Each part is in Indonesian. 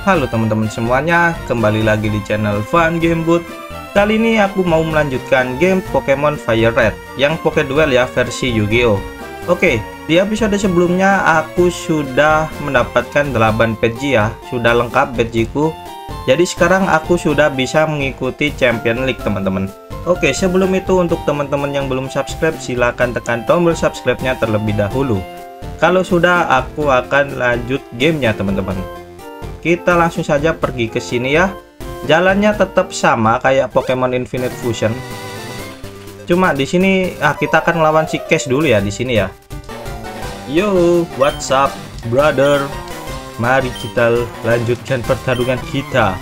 Halo teman-teman semuanya, kembali lagi di channel Fun Game Booth. Kali ini aku mau melanjutkan game Pokemon Fire Red yang Pokéduel ya, versi Yu-Gi-Oh. Oke, di episode sebelumnya aku sudah mendapatkan 8 badge ya, sudah lengkap badge-ku. Jadi sekarang aku sudah bisa mengikuti Champion League teman-teman. Oke, sebelum itu untuk teman-teman yang belum subscribe, silahkan tekan tombol subscribe-nya terlebih dahulu. Kalau sudah, aku akan lanjut gamenya teman-teman. Kita langsung saja pergi ke sini ya. Jalannya tetap sama kayak Pokemon Infinite Fusion. Cuma di sini kita akan melawan si Cash dulu ya di sini ya. Yo, what's up, brother? Mari kita lanjutkan pertarungan kita.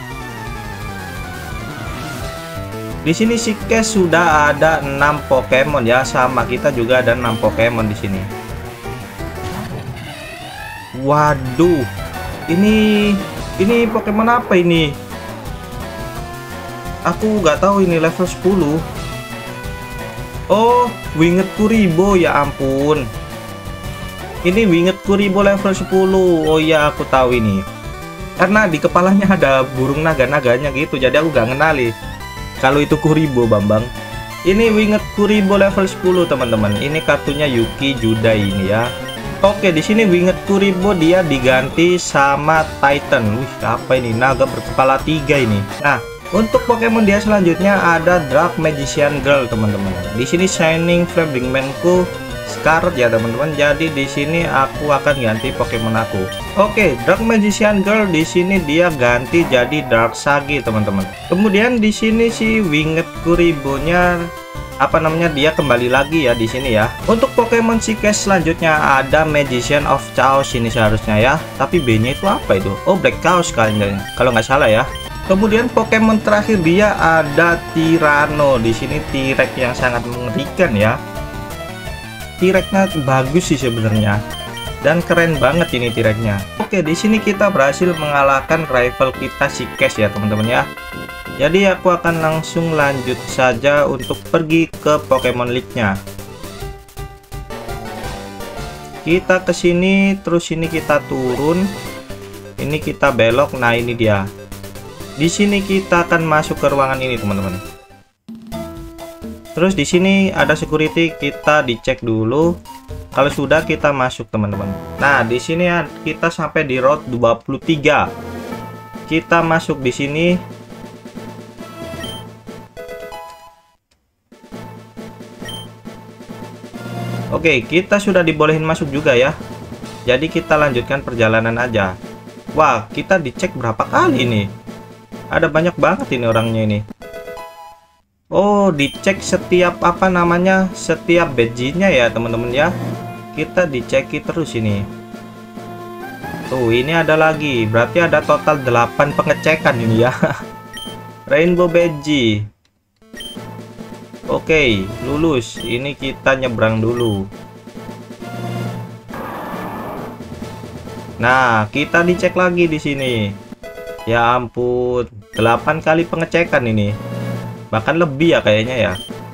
Di sini si Cash sudah ada 6 Pokemon ya, sama kita juga ada 6 Pokemon di sini. Waduh, ini Pokemon apa ini? Aku nggak tahu ini level 10. Oh, Winged Kuriboh, ya ampun. Ini Winged Kuriboh level 10. Oh ya, aku tahu ini. Karena di kepalanya ada burung naga-naganya gitu, jadi aku nggak ngenali kalau itu Kuriboh, Bambang. Ini Winged Kuriboh level 10, teman-teman. Ini kartunya Yuki Judai ini ya. Oke, di sini Winged Kuriboh dia diganti sama Titan. Wih, apa ini? Naga berkepala 3 ini. Nah, untuk Pokemon dia selanjutnya ada Dark Magician Girl, teman-teman. Di sini Shining Flabringmanku Scarlet ya, teman-teman. Jadi di sini aku akan ganti Pokemon aku. Oke, Dark Magician Girl di sini dia ganti jadi Dark Sagi, teman-teman. Kemudian di sini si Winged Kuribohnya dia kembali lagi ya di sini ya. Untuk Pokemon si Cash selanjutnya ada Magician of Chaos ini seharusnya ya. Tapi B-nya itu apa itu? Oh, Black Chaos kalian kalau nggak salah ya. Kemudian Pokemon terakhir dia ada Tyranno. Di sini T-Rex yang sangat mengerikan ya. T-Rex-nya bagus sih sebenarnya. Dan keren banget ini T-Rex-nya. Oke, di sini kita berhasil mengalahkan rival kita si Cash ya, teman-teman ya. Jadi aku akan langsung lanjut saja untuk pergi ke Pokemon League-nya. Kita ke sini, terus ini kita turun. Ini kita belok. Nah, ini dia. Di sini kita akan masuk ke ruangan ini, teman-teman. Terus di sini ada security, kita dicek dulu. Kalau sudah kita masuk, teman-teman. Nah, di sini kita sampai di route 23. Kita masuk di sini. Oke, kita sudah dibolehin masuk juga ya. Jadi kita lanjutkan perjalanan aja. Wah, kita dicek berapa kali nih? Ada banyak banget ini orangnya ini. Oh, dicek setiap setiap badge-nya ya, teman-teman ya. Kita diceki terus ini. Tuh, ini ada lagi. Berarti ada total 8 pengecekan ini ya. Rainbow badge. Oke, lulus. Ini kita nyebrang dulu. Nah, kita dicek lagi di sini. Ya ampun, 8 kali pengecekan ini. Bahkan lebih ya kayaknya ya.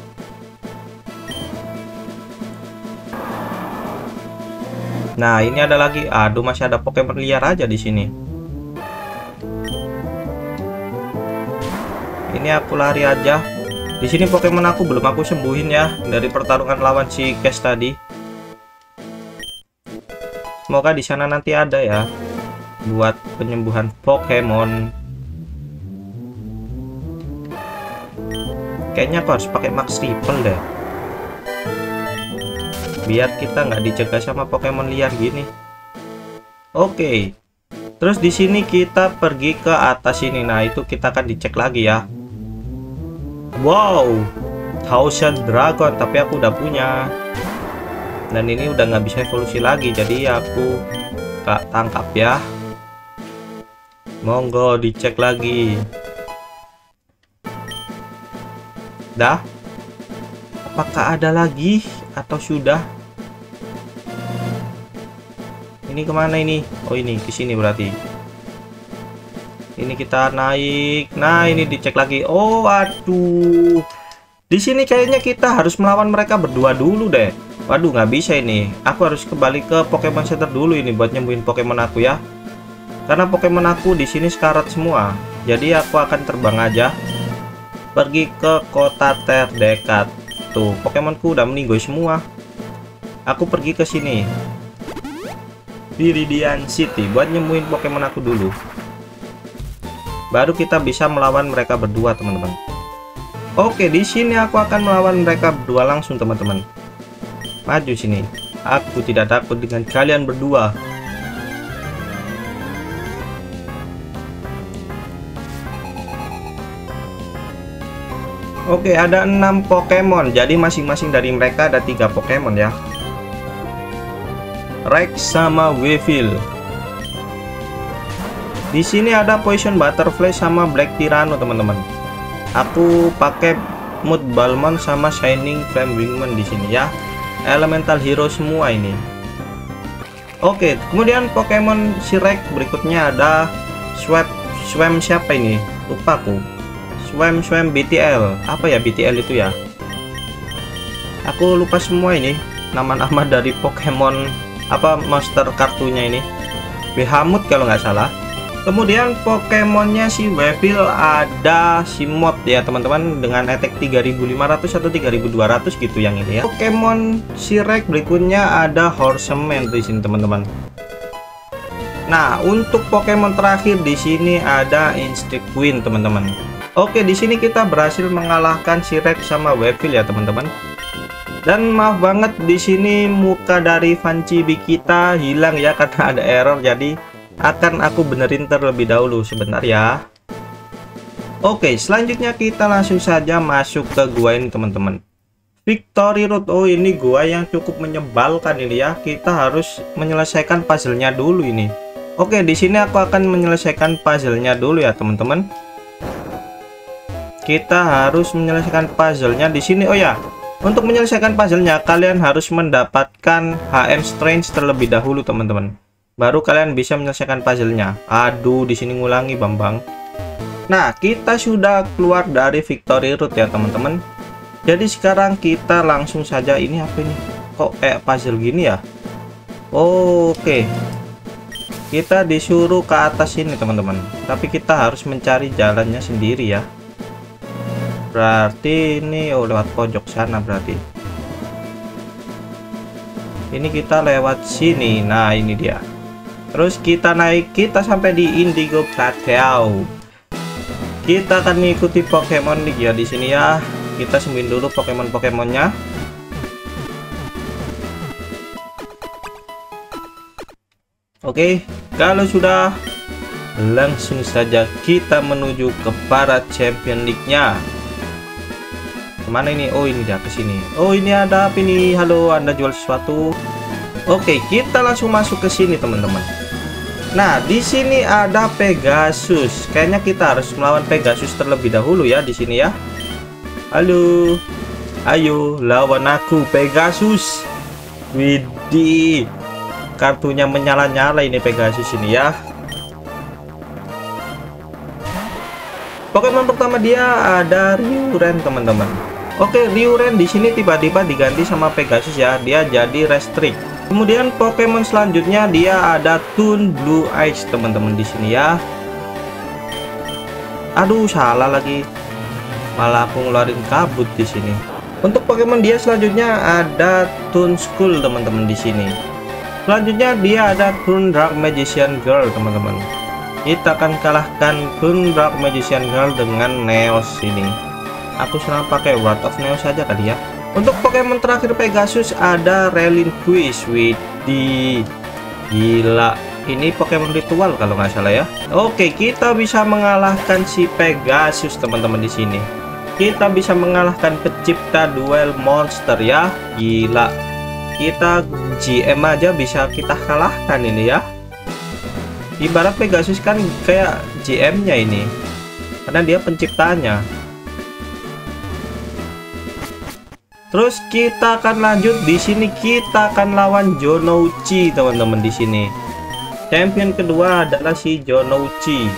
Nah, ini ada lagi. Aduh, masih ada Pokemon liar aja di sini. Ini aku lari aja. Di sini Pokemon aku belum aku sembuhin ya dari pertarungan lawan si Cash tadi. Semoga di sana nanti ada ya buat penyembuhan Pokemon. Kayaknya aku harus pakai Max Triple deh, biar kita nggak dicegah sama Pokemon liar gini. Oke, terus di sini kita pergi ke atas ini. Nah, itu kita akan dicek lagi ya. Wow, Thousand Dragon, tapi aku udah punya. Dan ini udah nggak bisa evolusi lagi, jadi aku gak tangkap ya. Monggo dicek lagi. Dah? Apakah ada lagi atau sudah? Ini kemana ini? Oh, ini ke sini berarti. Ini kita naik. Nah, ini dicek lagi. Oh, aduh. Di sini kayaknya kita harus melawan mereka berdua dulu deh. Waduh, nggak bisa ini. Aku harus kembali ke Pokemon Center dulu ini buat nyembuhin Pokemon aku ya. Karena Pokemon aku di sini sekarat semua. Jadi aku akan terbang aja pergi ke kota terdekat. Tuh, Pokemonku udah meninggal semua. Aku pergi ke sini. Viridian City buat nyembuhin Pokemon aku dulu. Baru kita bisa melawan mereka berdua, teman-teman. Oke, di sini aku akan melawan mereka berdua langsung, teman-teman. Maju sini. Aku tidak takut dengan kalian berdua. Oke, ada 6 Pokemon. Jadi masing-masing dari mereka ada 3 Pokemon ya. Rex sama Weevil. Di sini ada Poison Butterfly sama Black Tyranno, teman-teman. Aku pakai Mood Balmond sama Shining Flame Wingman di sini ya. Elemental hero semua ini. Oke, kemudian Pokemon Rex berikutnya ada Swam siapa ini? Lupa aku. Swam BTL. Apa ya BTL itu ya? Aku lupa semua ini nama-nama dari Pokemon apa monster kartunya ini. Behamut kalau nggak salah. Kemudian Pokemonnya si Weevil ada si Mod ya teman-teman, dengan attack 3500 atau 3200 gitu yang ini ya. Pokemon si Rex berikutnya ada Horseman di sini teman-teman. Nah, untuk Pokemon terakhir di sini ada Instinct Queen teman-teman. Oke, di sini kita berhasil mengalahkan si Rex sama Weevil ya teman-teman. Dan maaf banget di sini muka dari Vanchibi kita hilang ya karena ada error, jadi akan aku benerin terlebih dahulu sebentar ya. Oke, selanjutnya kita langsung saja masuk ke gua ini teman-teman. Victory Road. Oh, ini gua yang cukup menyebalkan ini ya. Kita harus menyelesaikan puzzle-nya dulu ini. Oke, di sini aku akan menyelesaikan puzzle-nya dulu ya teman-teman. Kita harus menyelesaikan puzzle-nya di sini. Oh ya, untuk menyelesaikan puzzle-nya kalian harus mendapatkan HM Strange terlebih dahulu teman-teman. Baru kalian bisa menyelesaikan puzzle-nya. Aduh, di sini ngulangi Bambang. Nah, kita sudah keluar dari Victory Road ya teman-teman. Jadi sekarang kita langsung saja, ini apa ini? Kok kayak puzzle gini ya? Oke. Kita disuruh ke atas ini teman-teman. Tapi kita harus mencari jalannya sendiri ya. Berarti ini lewat pojok sana berarti. Ini kita lewat sini. Nah, ini dia. Terus kita naik, kita sampai di Indigo Plateau. Kita akan mengikuti Pokemon League ya di sini ya. Kita sembuhin dulu Pokemon-Pokemonnya. Oke, kalau sudah langsung saja kita menuju ke para Champion League-nya. Kemana ini? Oh, ini dia ke sini. Oh, ini ada apa ini? Halo, Anda jual sesuatu? Oke, kita langsung masuk ke sini teman-teman. Nah, di sini ada Pegasus. Kayaknya kita harus melawan Pegasus terlebih dahulu ya di sini ya. Halo. Ayo lawan aku Pegasus. Widih. Kartunya menyala-nyala ini Pegasus ini ya. Pokemon pertama dia ada Ryuren teman-teman. Oke, Ryuren di sini tiba-tiba diganti sama Pegasus ya. Dia jadi Restrict. Kemudian Pokemon selanjutnya dia ada Toon Blue Eyes teman-teman di sini ya. Aduh, salah lagi. Malah aku ngeluarin kabut di sini. Untuk Pokemon dia selanjutnya ada Toon School teman-teman di sini. Selanjutnya dia ada Toon Dark Magician Girl teman-teman. Kita akan kalahkan Toon Dark Magician Girl dengan Neos ini. Aku serang pakai Word of Neos saja kali ya. Untuk Pokemon terakhir Pegasus ada Relinquish. Widih, gila, ini Pokemon ritual kalau nggak salah ya. Oke, kita bisa mengalahkan si Pegasus teman-teman di sini. Kita bisa mengalahkan pencipta duel monster ya. Gila, kita GM aja bisa kita kalahkan ini ya. Ibarat Pegasus kan kayak GM-nya ini, karena dia penciptanya. Terus kita akan lanjut di sini, kita akan lawan Jonouchi teman-teman di sini. Champion kedua adalah si Jonouchi.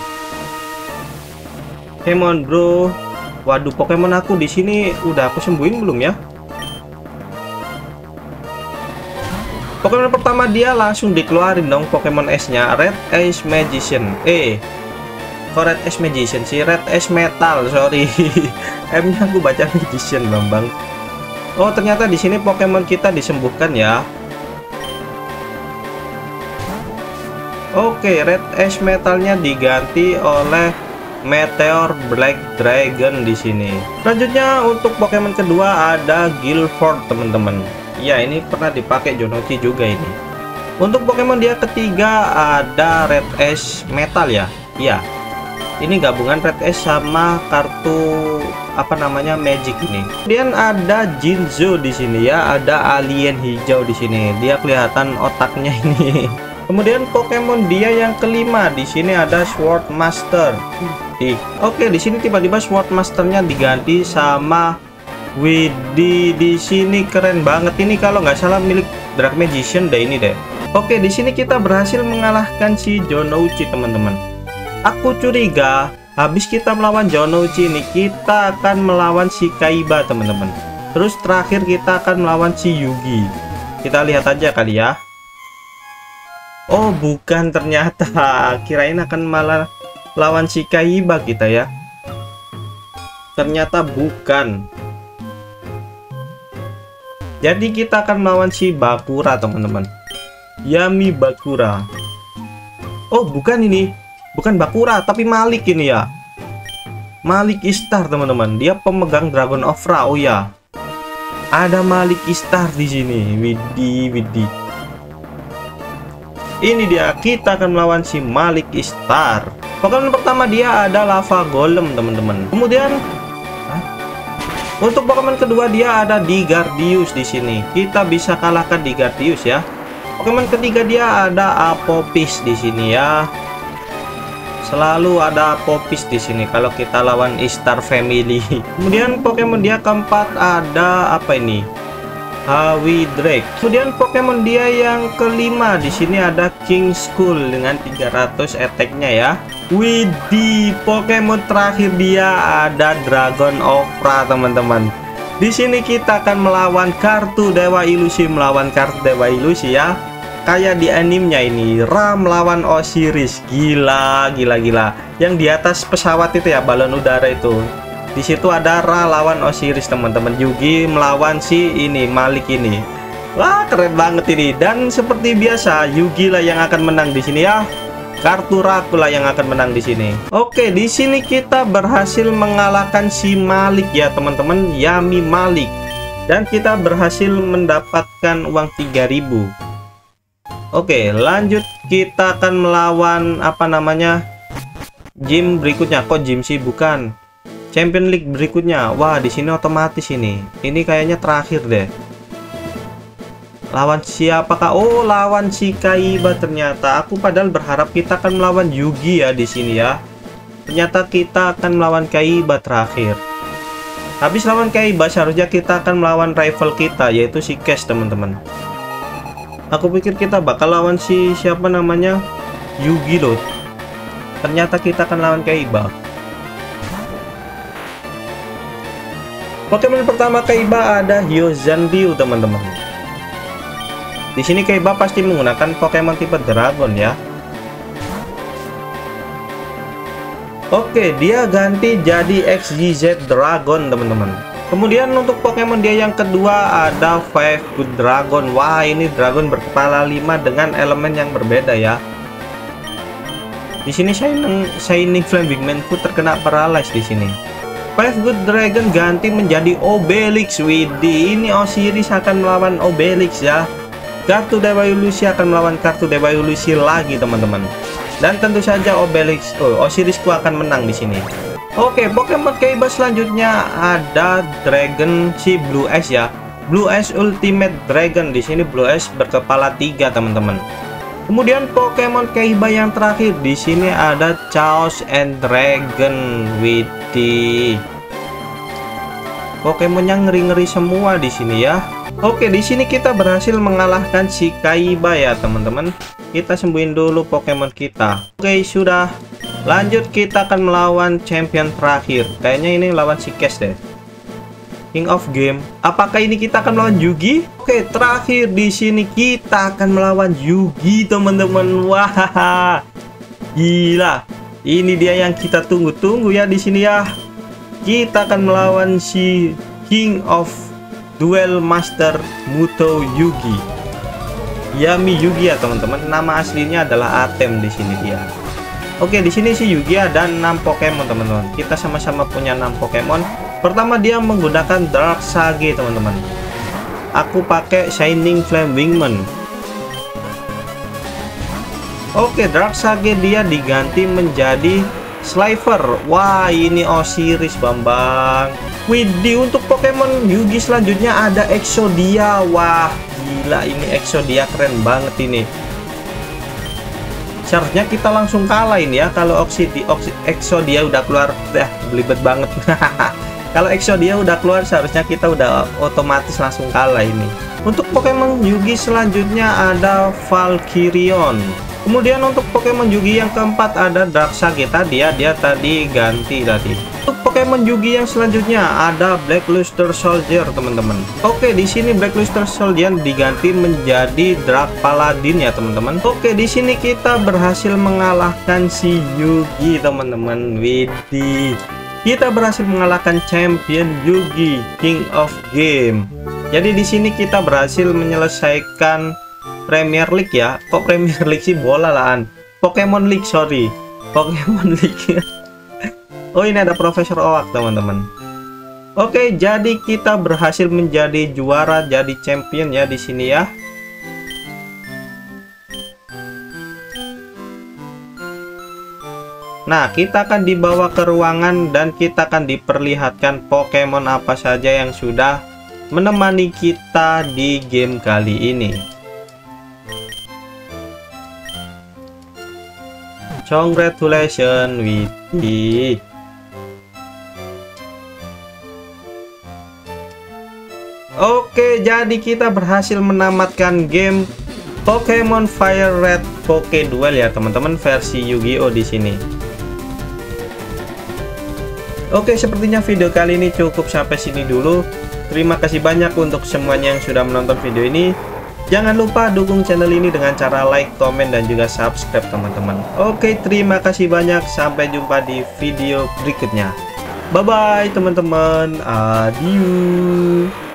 Come on bro. Waduh, Pokemon aku di sini udah aku sembuhin belum ya? Pokemon pertama dia langsung dikeluarin dong Pokemon S-nya, Red Ace Magician. Kok Red Ace Magician sih? Red Ace Metal, sorry. M-nya aku baca Magician, Bambang. Oh, ternyata di sini Pokemon kita disembuhkan ya. Oke, Red Ace Metalnya diganti oleh Meteor Black Dragon di sini. Selanjutnya untuk Pokemon kedua ada Guilford, teman-teman. Ya, ini pernah dipakai Jonouchi juga ini. Untuk Pokemon dia ketiga ada Red Ace Metal ya. Iya. Ini gabungan Red Ace sama kartu apa namanya Magic ini. Kemudian ada Jinzo di sini ya, ada alien hijau di sini. Dia kelihatan otaknya ini. Kemudian Pokemon dia yang kelima di sini ada Sword Master. Oke, di sini tiba-tiba Sword Masternya diganti sama Widih. Di sini keren banget ini, kalau nggak salah milik Dark Magician deh ini deh. Oke, di sini kita berhasil mengalahkan si Jonouchi, teman-teman. Aku curiga habis kita melawan Jonouchi ini kita akan melawan si Kaiba, teman-teman. Terus terakhir kita akan melawan si Yugi. Kita lihat aja kali ya. Oh, bukan ternyata. Kirain akan malah lawan si Kaiba kita ya. Ternyata bukan. Jadi kita akan melawan si Bakura, teman-teman. Yami Bakura. Oh, bukan ini. Bukan Bakura, tapi Malik ini ya. Malik Ishtar, teman-teman. Dia pemegang Dragon of Ra. Oh ya. Ada Malik Ishtar di sini. Widih. Ini dia, kita akan melawan si Malik Ishtar. Pokemon pertama dia ada Lava Golem, teman-teman. Kemudian untuk Pokemon kedua dia ada Digardius di sini. Kita bisa kalahkan Digardius ya. Pokemon ketiga dia ada Apophis di sini ya. Selalu ada Apophis di sini kalau kita lawan Ishtar Family. Kemudian Pokemon dia keempat ada apa ini? Hawidrake. Kemudian Pokemon dia yang kelima di sini ada King Skull dengan 300 attack-nya ya. Widih, Pokemon terakhir dia ada Dragon of Ra, teman-teman. Di sini kita akan melawan kartu Dewa Ilusi ya. Kayak di animenya ini, Ra melawan Osiris. Gila. Yang di atas pesawat itu ya, balon udara itu. Di situ ada Ra lawan Osiris, teman-teman. Yugi melawan si ini Malik ini. Wah, keren banget ini. Dan seperti biasa, Yugi lah yang akan menang di sini ya. Kartu Raku lah yang akan menang di sini. Oke, di sini kita berhasil mengalahkan si Malik ya, teman-teman. Yami Malik. Dan kita berhasil mendapatkan uang 3000. Oke, lanjut kita akan melawan apa namanya? Gym berikutnya. Kok gym sih? Bukan. Champion League berikutnya. Wah, di sini otomatis ini. Ini kayaknya terakhir deh. Lawan siapakah? Oh, lawan si Kaiba ternyata. Aku padahal berharap kita akan melawan Yugi ya di sini ya. Ternyata kita akan melawan Kaiba terakhir. Habis lawan Kaiba seharusnya kita akan melawan rival kita yaitu si Cash, teman-teman. Aku pikir kita bakal lawan si siapa namanya Yugi loh. Ternyata kita akan lawan Kaiba. Pokemon pertama Kaiba ada Hyozanryu, teman-teman. Di sini Kaiba pasti menggunakan Pokemon tipe Dragon ya. Oke, dia ganti jadi XYZ Dragon, teman-teman. Kemudian untuk Pokemon dia yang kedua ada Five Good Dragon. Wah, ini dragon berkepala 5 dengan elemen yang berbeda ya. Di sini Shining Flaming Manku terkena paralyze di sini. Five Good Dragon ganti menjadi Obelix. Widih, ini Osiris akan melawan Obelix ya. Kartu Dewa Ilusi akan melawan kartu Dewa Ilusi lagi, teman-teman. Dan tentu saja Osirisku akan menang di sini. Oke, Pokemon Kaiba selanjutnya ada Dragon si Blue Eyes ya. Blue Eyes Ultimate Dragon. Di sini Blue Eyes berkepala 3, teman-teman. Kemudian Pokemon Kaiba yang terakhir di sini ada Chaos and Dragon. Widih. Pokemonnya ngeri-ngeri semua di sini ya. Oke, di sini kita berhasil mengalahkan si Kaiba ya, teman-teman. Kita sembuhin dulu Pokemon kita. Oke, sudah. Lanjut kita akan melawan champion terakhir. Kayaknya ini lawan si Cash deh. King of Game. Apakah ini kita akan melawan Yugi? Oke, terakhir di sini kita akan melawan Yugi, teman-teman. Wah, gila. Ini dia yang kita tunggu-tunggu ya di sini ya. Kita akan melawan si King of Duel Master Muto Yugi. Yami Yugi ya, teman-teman. Nama aslinya adalah Atem di sini dia. Oke, di sini si Yugi ada 6 Pokemon, teman-teman. Kita sama-sama punya 6 Pokemon. Pertama dia menggunakan Dark Sage, teman-teman. Aku pakai Shining Flame Wingman. Oke, Dark Sage dia diganti menjadi Slifer. Wah, ini Osiris, Bambang. Widih, untuk Pokemon Yugi selanjutnya ada Exodia. Wah, gila, ini Exodia keren banget ini. Seharusnya kita langsung kalah ini ya. Kalau Exodia udah keluar, belibet banget. Kalau Exodia udah keluar, seharusnya kita udah otomatis langsung kalah ini. Untuk Pokemon Yugi selanjutnya ada Valkyrion. Kemudian untuk Pokemon Yugi yang keempat ada Darksage. Dia tadi ganti tadi. Untuk Pokemon Yugi yang selanjutnya ada Blackluster Soldier, teman-teman. Oke, di sini Blackluster Soldier diganti menjadi Dark Paladin ya, teman-teman. Oke, di sini kita berhasil mengalahkan si Yugi, teman-teman. Widih. Kita berhasil mengalahkan champion Yugi, King of Game. Jadi di sini kita berhasil menyelesaikan Premier League ya. Kok Premier League sih, bola lahan. Pokemon League, sorry. Pokemon League. Oh, ini ada Profesor Oak, teman-teman. Oke, jadi kita berhasil menjadi juara, jadi champion ya di sini ya. Nah, kita akan dibawa ke ruangan dan kita akan diperlihatkan Pokemon apa saja yang sudah menemani kita di game kali ini. Congratulations, Widi. Oke, jadi kita berhasil menamatkan game Pokemon Fire Red Poké Duel ya, teman-teman, versi Yu-Gi-Oh di sini. Oke, sepertinya video kali ini cukup sampai sini dulu. Terima kasih banyak untuk semuanya yang sudah menonton video ini. Jangan lupa dukung channel ini dengan cara like, komen, dan juga subscribe, teman-teman. Oke, terima kasih banyak. Sampai jumpa di video berikutnya. Bye-bye, teman-teman. Adieu.